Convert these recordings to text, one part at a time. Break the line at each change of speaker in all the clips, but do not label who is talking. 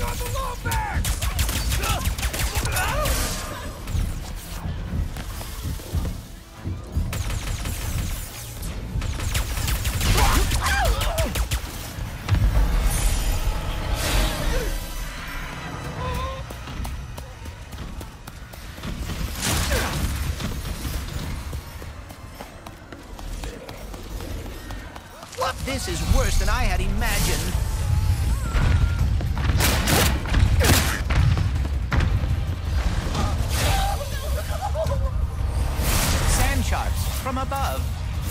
This is worse than I had imagined. Sand sharks from above.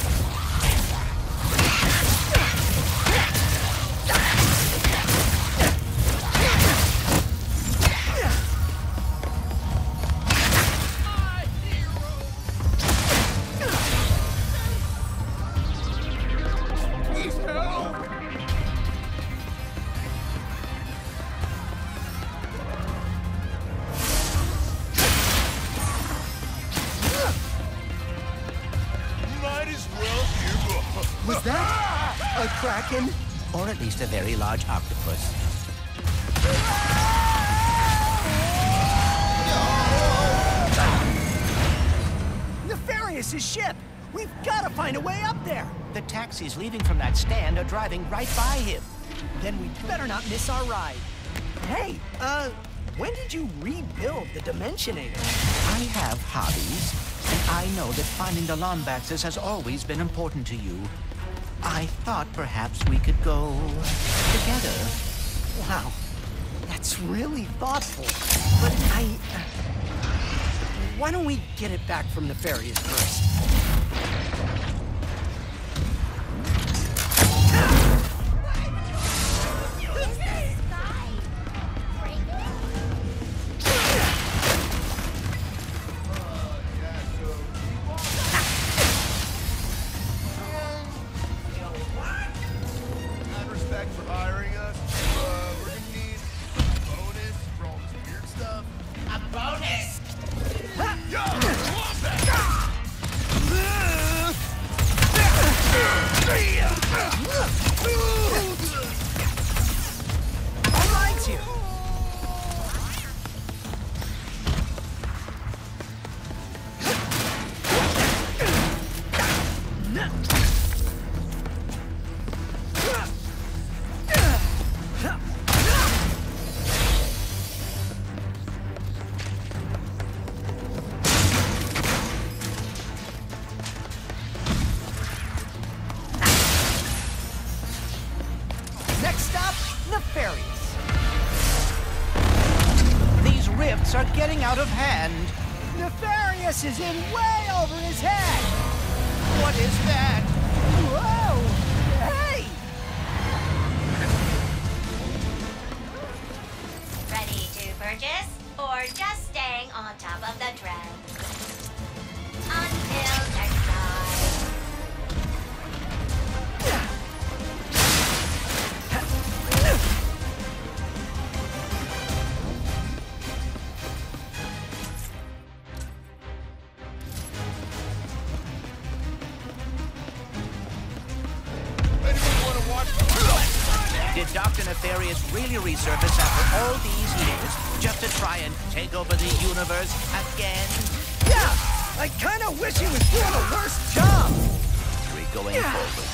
Was that a kraken?
Or at least a very large octopus.
Nefarious' ship! We've got to find a way up there!
The taxis leaving from that stand are driving right by him.
Then we better not miss our ride. Hey, when did you rebuild the Dimensionator?
I have hobbies, and I know that finding the Lombaxes has always been important to you. I thought perhaps we could go together.
Wow, that's really thoughtful. But why don't we get it back from Nefarious first? Nefarious.
These rifts are getting out of hand.
Nefarious is in way over his head.
What is that?
Whoa! Hey!
Ready to purchase, or just staying on top of the trend? Until next time.
Did Dr. Nefarious really resurface after all these years just to try and take over the universe again?
Yeah! I kind of wish he was doing a worse job!
We're going forward.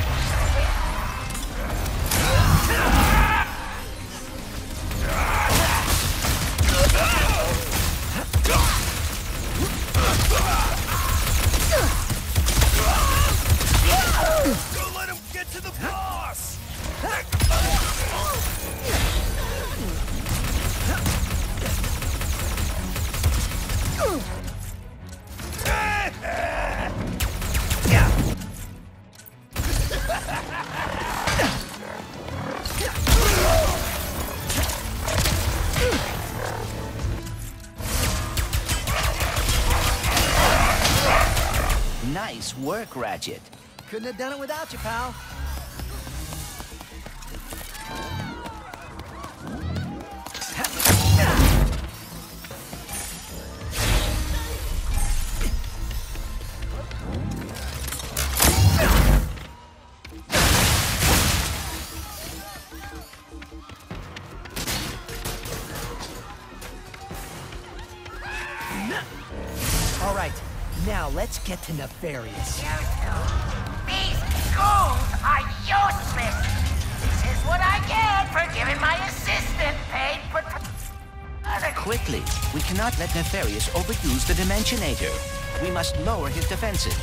Don't let him get to the boss!
Nice work, Ratchet.
Couldn't have done it without you, pal. All right, now let's get to Nefarious.
These goons are useless. This is what I get for giving my assistant paid for...
Quickly, we cannot let Nefarious overuse the Dimensionator. We must lower his defenses.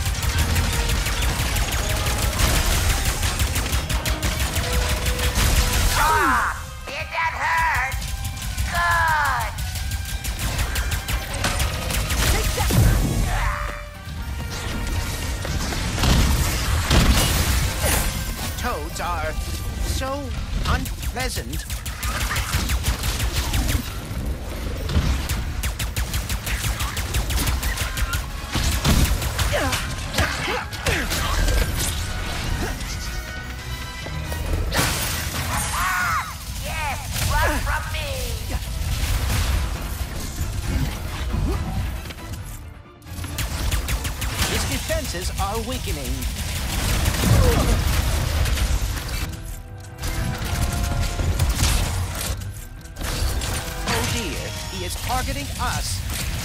Ah! Did that hurt? Good!
Toads are so unpleasant.
Yes, run from me!
His defenses are weakening. Oh dear, he is targeting us.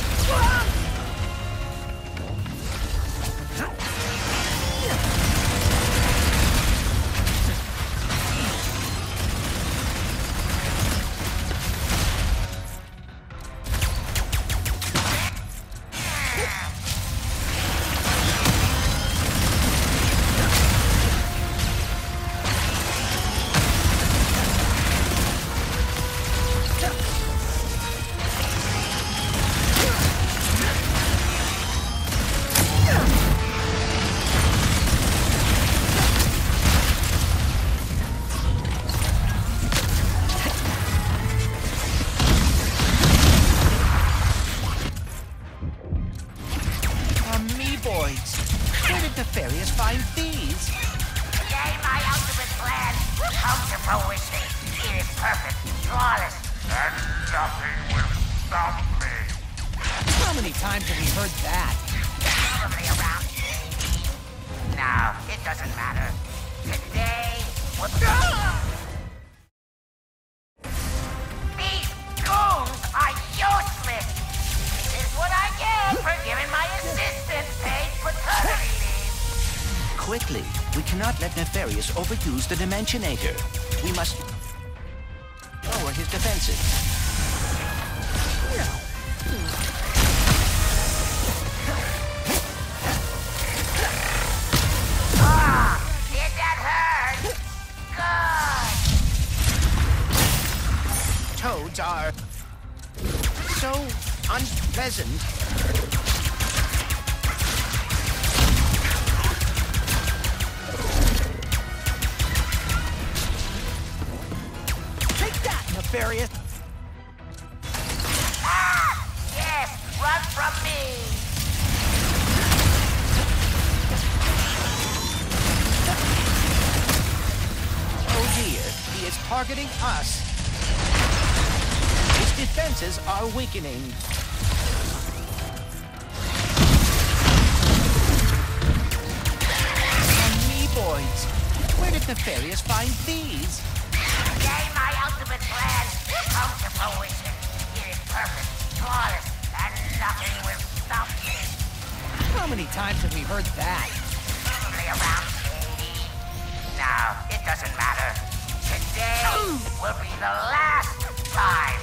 Amoeboids! Where did Nefarious find these?
Today my ultimate plan will come to fruition. It is perfect, flawless, and nothing will stop me.
How many times have we heard that?
Probably around 80. No, it doesn't matter. Today will... These goons are useless. This is what I get for giving my assistant paid paternity leave.
Quickly, we cannot let Nefarious overuse the Dimensionator. We must lower his defenses.
Ah, did that hurt? Good.
Toads are so unpleasant.
Take that, Nefarious!
Ah, yes, run from me.
Oh dear, he is targeting us. His defenses are weakening. Amoeboids! Where did Nefarious find these?
Today my ultimate plan will come to fruition. It is perfect, flawless, and nothing will stop me.
How many times have we heard that?
Probably around 80. No, it doesn't matter. Today will be the last time.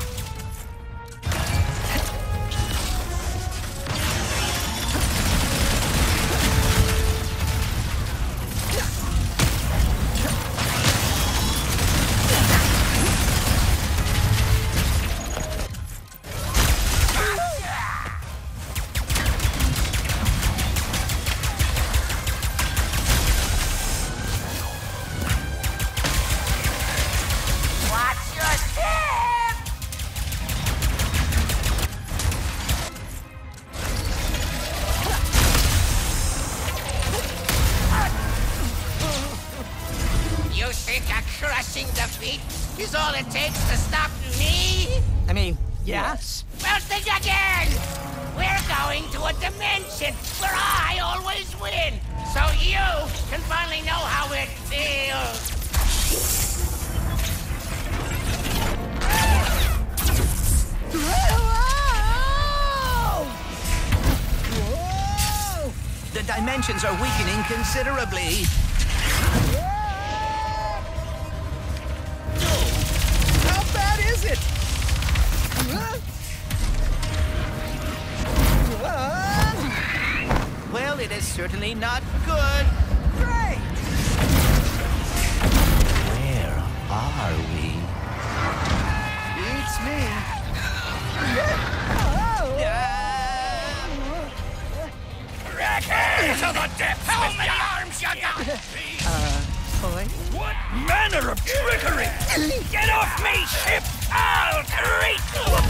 Watch your step! You think a crushing defeat is all it takes to stop me?
I mean, yes.
Well, think again! We're going to a dimension where I always win, so you can finally know how it feels.
dimensions are weakening considerably.
How bad is it?
Well, it is certainly not good.
Great!
Where are we?
Beats me.
To the depths! How many arms you got?
Boy?
What manner of trickery? Get off me, ship! I'll treat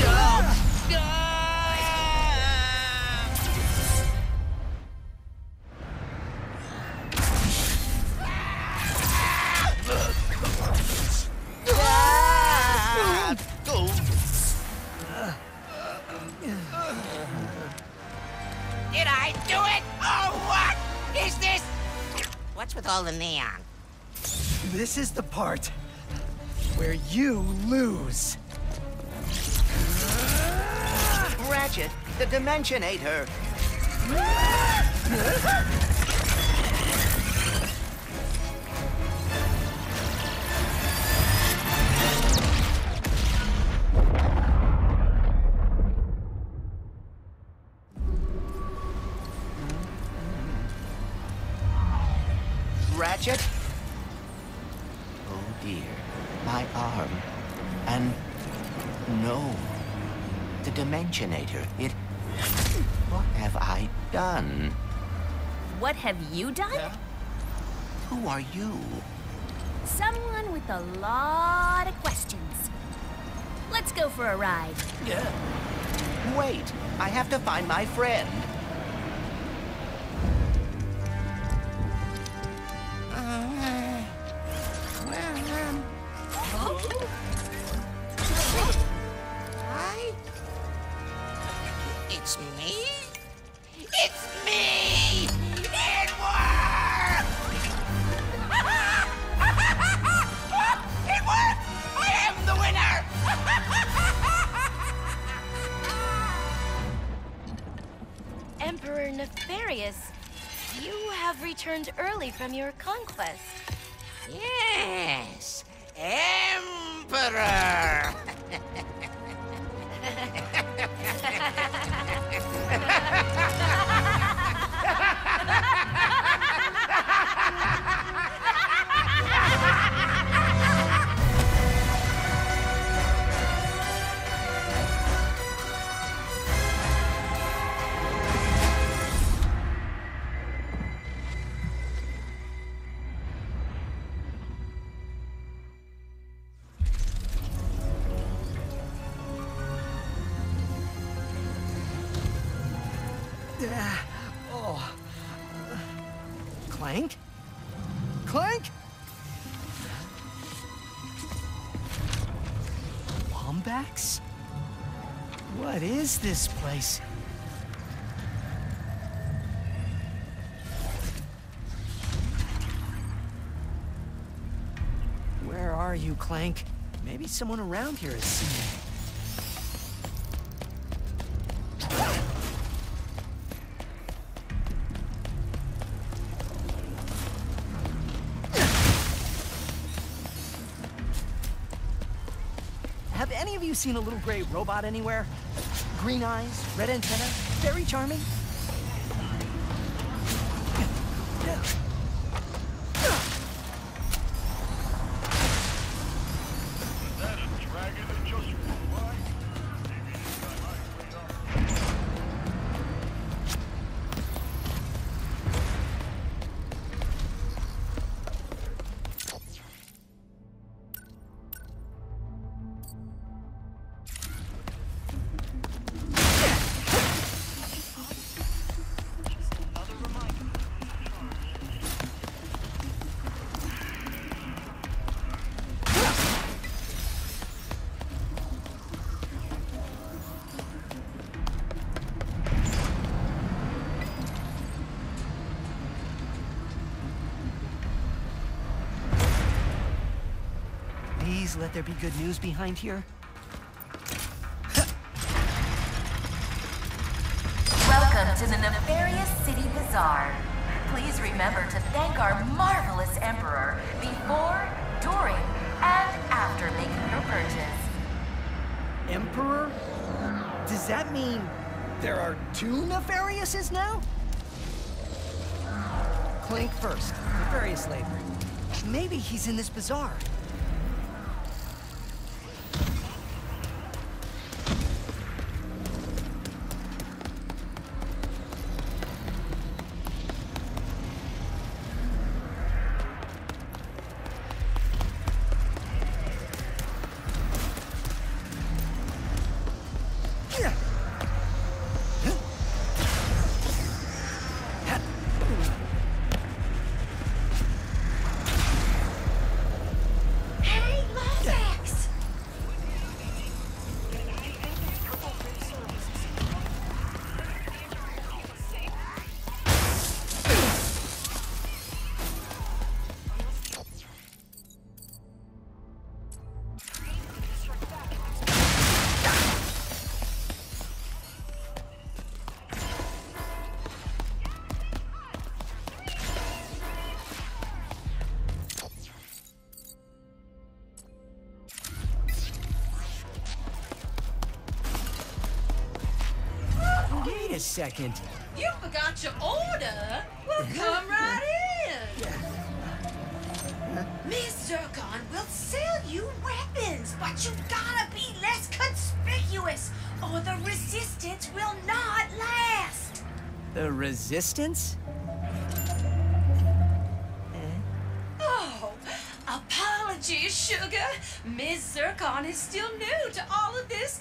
Did I do it? Oh, what is this? What's with all the neon?
This is the part where you lose.
Ratchet, the Dimensionator. Ratchet? Oh dear, my arm. And no, the Dimensionator. What have I done?
What have you done?
Who are you?
Someone with a lot of questions. Let's go for a ride.
Wait, I have to find my friend.
Hi? It's me? It's me! It worked! It worked! I am the winner!
Emperor Nefarious, you have returned early from your conquest.
Yes, Emperor!
Oh. Clank? Clank? Wombax? What is this place? Where are you, Clank? Maybe someone around here has seen you. Have any of you seen a little gray robot anywhere? Green eyes, red antenna, very charming. Please let there be good news behind here.
Welcome to the Nefarious City Bazaar.
Please remember to thank our marvelous Emperor before, during, and after making your purchase.
Emperor? Does that mean there are two Nefariouses now? Clank first, Nefarious later. Maybe he's in this bazaar.
Hey, Lomax!
Wait a second.
You forgot your order? Well, come right in. Miss Zircon will sell you weapons, but you gotta be less conspicuous, or the resistance will not last.
The Resistance?
Oh, apologies, sugar. Miss Zircon is still new to all of this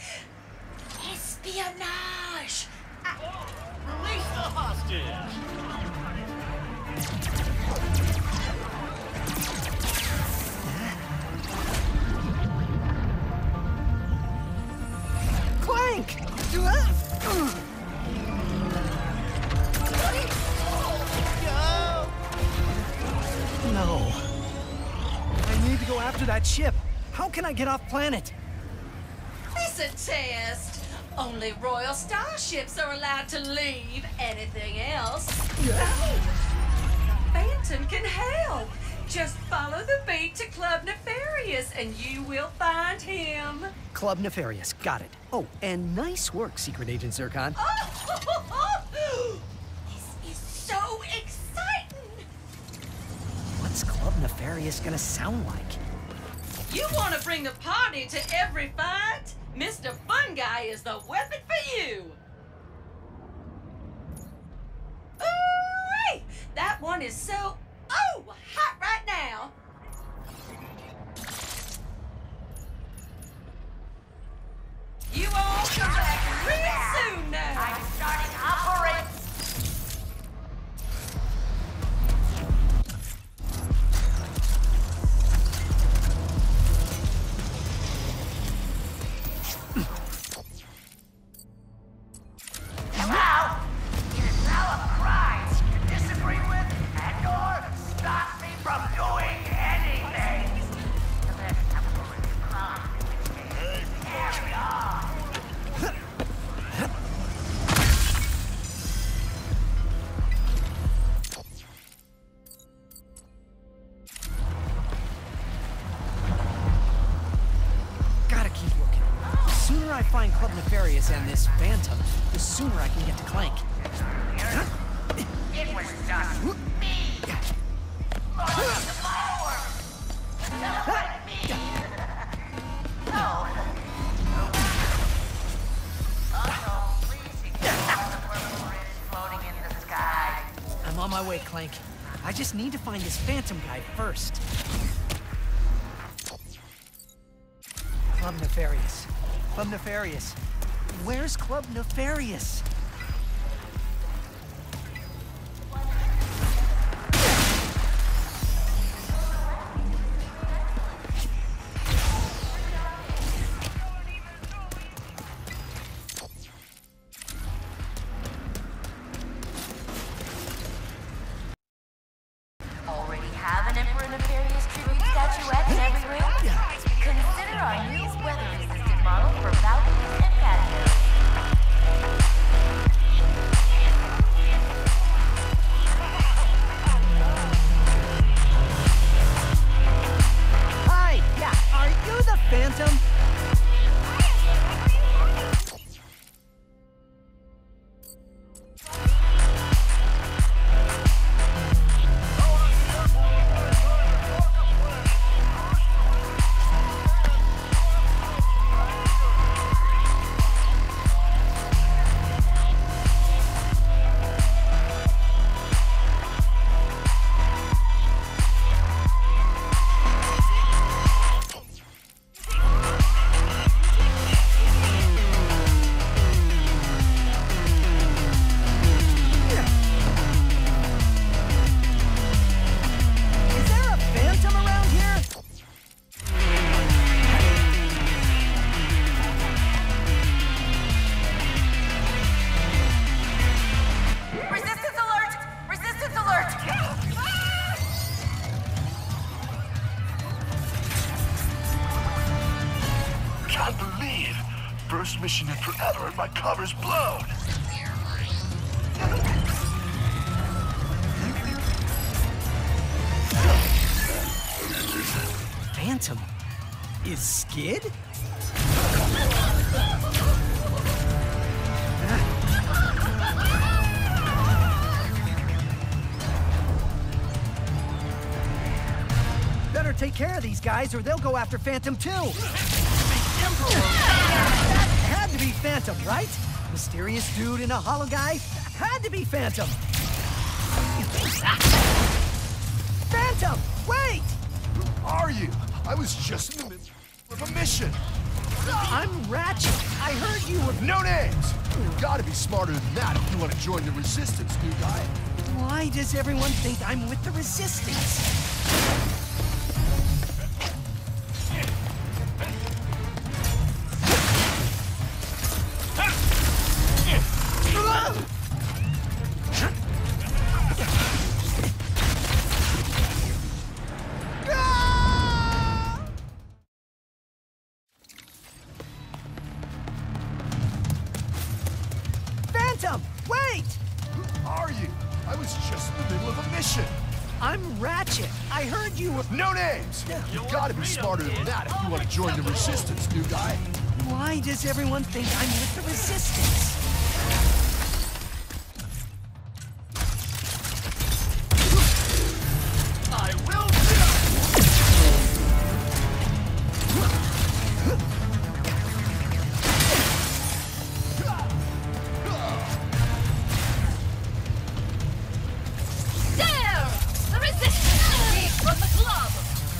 espionage.
Release the hostage!
Clank! No. I need to go after that ship. How can I get off planet?
It's a test. Only royal starships are allowed to leave. Anything else? Phantom can help. Just follow the beat to Club Nefarious and you will find him.
Club Nefarious, got it. Oh, and nice work, Secret Agent Zircon.
This is so exciting.
What's Club Nefarious gonna sound like?
You want to bring the party to every fight? Mr. Fun Guy is the weapon for you. Ooh, that one is so hot right now. You all come back real soon now.
I'm starting operation. Now, it is now a crime to disagree with and/or stop me from doing anything. The best temporary crime is carry on.
Gotta keep looking. The sooner I find Club Nefarious and this Phantom, the sooner I can get to Clank.
It was just me. Lord of the fireworks. Celebrate me. No. Also, please ignore the purple grid floating in the sky.
I'm on my way, Clank. I just need to find this Phantom guy first. Club Nefarious. Club Nefarious. Where's Club Nefarious?
Already have an Emperor Nefarious tribute statuette in every room? Consider our new weather-resistant model for balconies and patios.
Time to leave. First mission in forever and my cover's blown.
Phantom? Is Skid? Better take care of these guys or they'll go after Phantom too. That had to be Phantom, right? Mysterious dude in a hollow guy? Had to be Phantom. Phantom, wait!
Who are you? I was just in the middle of a mission.
I'm Ratchet. I heard you were...
No names! You gotta be smarter than that if you want to join the Resistance, new guy.
Why does everyone think I'm with the Resistance? Phantom, wait!
Who are you? I was just in the middle of a mission.
I'm Ratchet. I heard you were...
No names! You gotta be smarter than that if you want to join the Resistance, new guy.
Why does everyone think I'm with the Resistance?
I will
There! The Resistance leave from the club!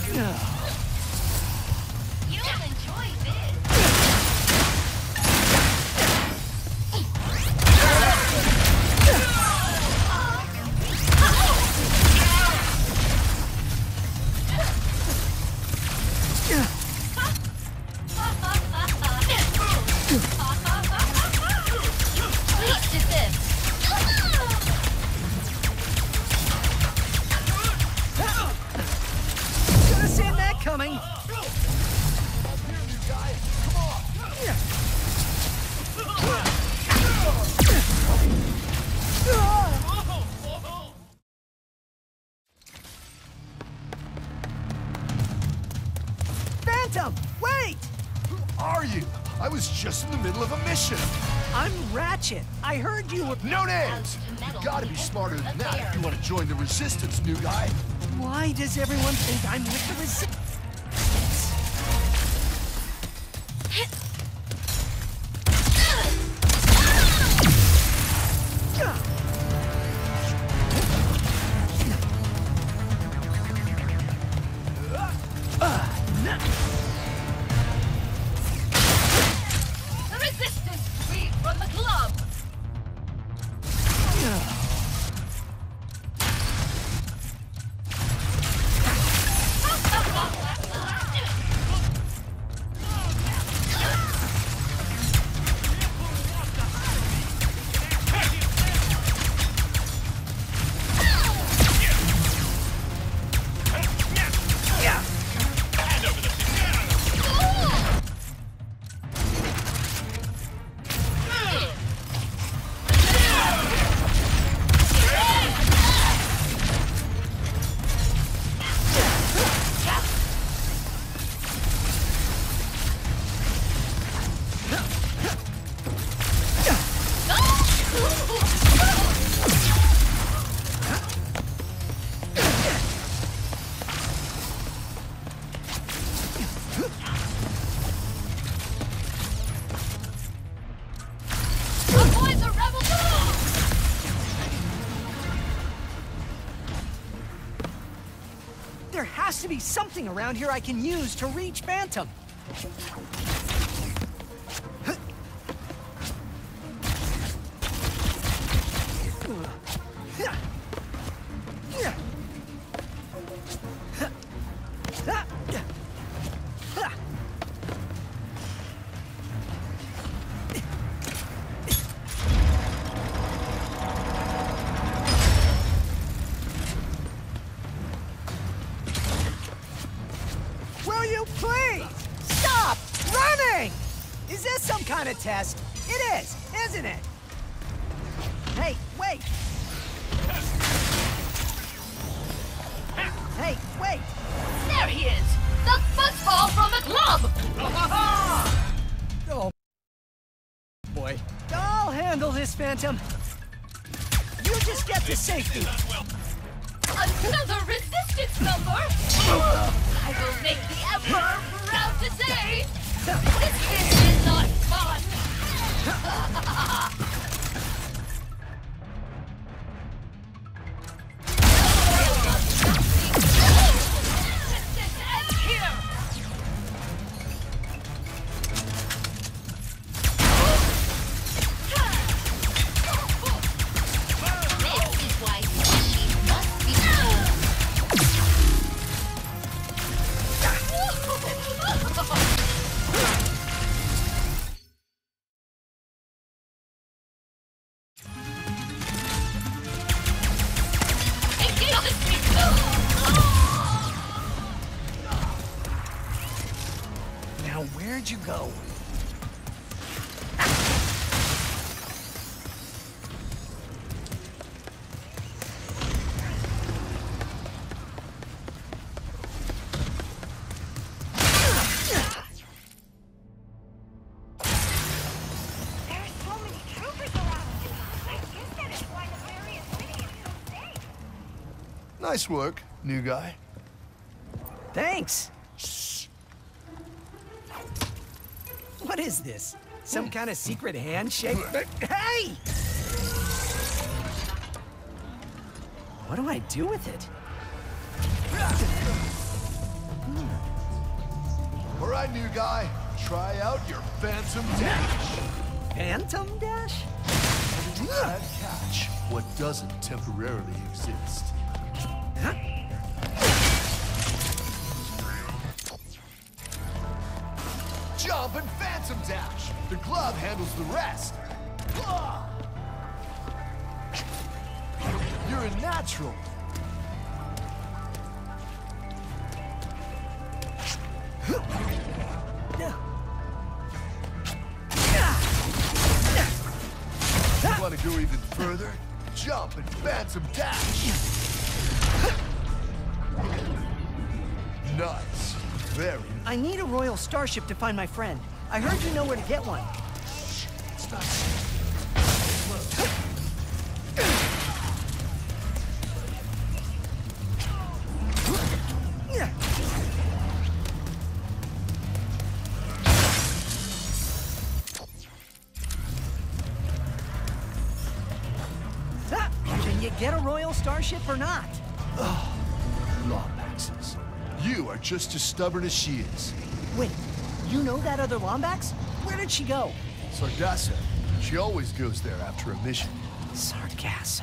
You'll enjoy this.
Please desist!
Should have seen that coming. Phantom, wait!
Who are you? I was just in the middle of a mission.
I'm Ratchet. I heard you were...
No names! You gotta be smarter than that if you want to join the Resistance, new guy.
Why does everyone think I'm with the Resistance?
The Resistance leave from the club! Avoid the rebel dog!
There has to be something around here I can use to reach Phantom. Will you please stop? running! Is this some kind of test? It is, isn't it? Hey, wait! Hey, wait!
There he is! The fuzzball from the club!
Oh, boy. I'll handle this, Phantom. You just get to safety.
Another resistance number! I will make the Emperor proud to say, this is not fun!
Now, where'd you go?
There's so many troopers around. I guess that is why the various city is so safe.
Nice work, new guy.
Thanks. What is this? Some kind of secret handshake? Hey! What do I do with it?
All right, new guy. Try out your Phantom Dash.
Phantom Dash?
Can't catch what doesn't temporarily exist.
Huh?
Jump and Phantom Dash. The glove handles the rest. You're a natural. Want to go even further? Jump and Phantom Dash. Nice. Very.
I need a Royal Starship to find my friend. I heard you know where to get one.
It's not.
Can you get a Royal Starship or not?
Lombaxes. You are just as stubborn as she is.
Wait, you know that other Lombax? Where did she go?
Sargasso. She always goes there after a mission.
Sargasso.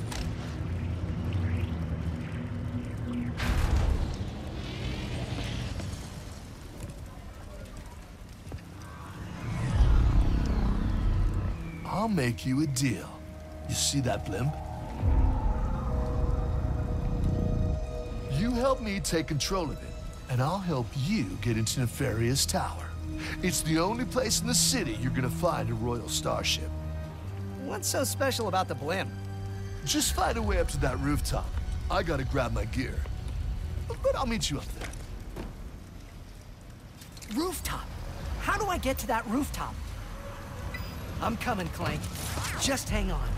I'll make you a deal. You see that blimp? You help me take control of it, and I'll help you get into Nefarious Tower. It's the only place in the city you're gonna find a Royal Starship.
What's so special about the blimp?
Just find a way up to that rooftop. I gotta grab my gear. But I'll meet you up there.
Rooftop? How do I get to that rooftop? I'm coming, Clank. Just hang on.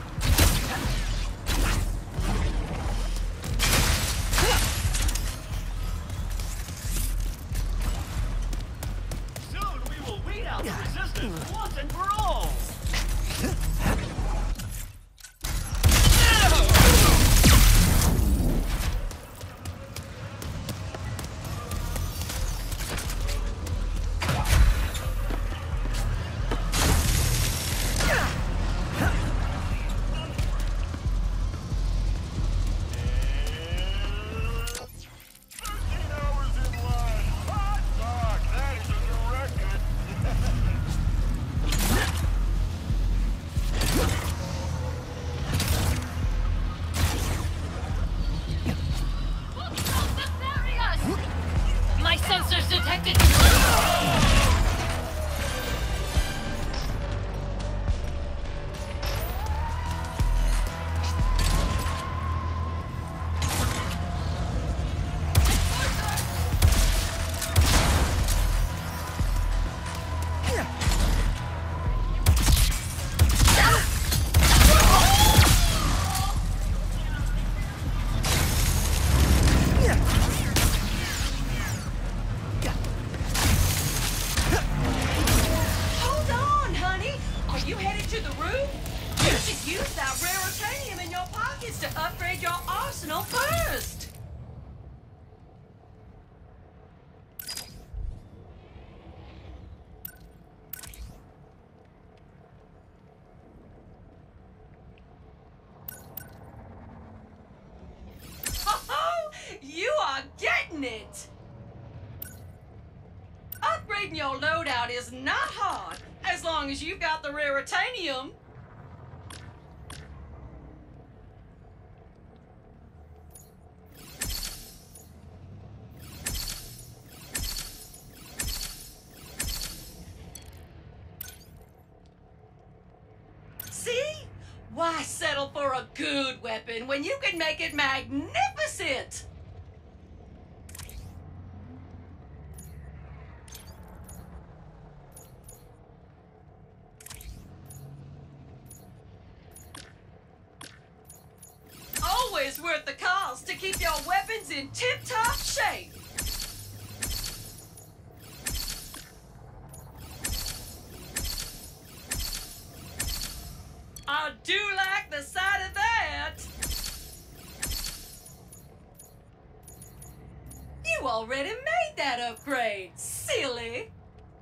Soon we will weed out the resistance once and for all!
to the roof? You should use that raritanium in your pockets to upgrade your arsenal first. You are getting it! Upgrading your loadout is not hard, as long as you've got the raritanium. See? Why settle for a good weapon when you can make it magnificent? Always worth the cost to keep your weapons in tip-top shape. I do like the sight of that. You already made that upgrade, silly.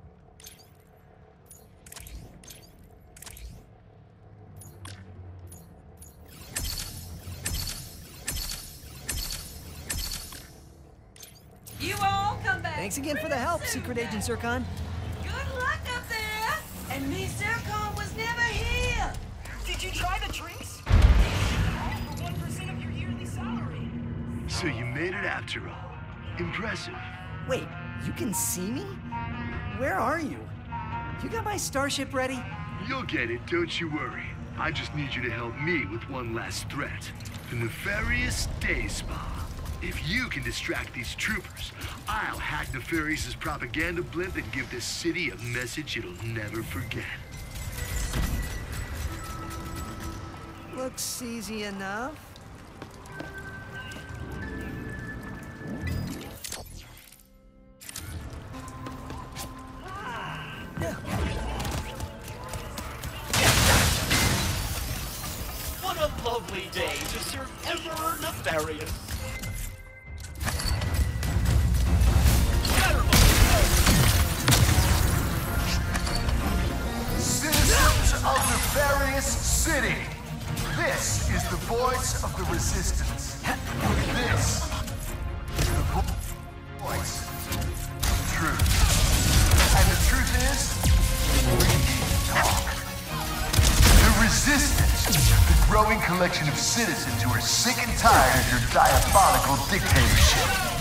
You all come back.
Thanks again for the help, Secret Agent Zircon.
Good luck up there. And Miss Zircon was never here.
Did you try the drinks? For 1% of your yearly salary.
So you made it after all. Impressive.
Wait, you can see me? Where are you? You got my starship ready?
You'll get it, don't you worry. I just need you to help me with one last threat. The Nefarious Day Spa. If you can distract these troopers, I'll hack Nefarious' propaganda blimp and give this city a message it'll never forget.
Looks easy enough.
What a lovely day to serve Emperor Nefarious.
Citizens of Nefarious City, this is the voice of the Resistance. This is the voice of truth. And the truth is, we need to talk. The Resistance, the growing collection of citizens who are sick and tired of your diabolical dictatorship.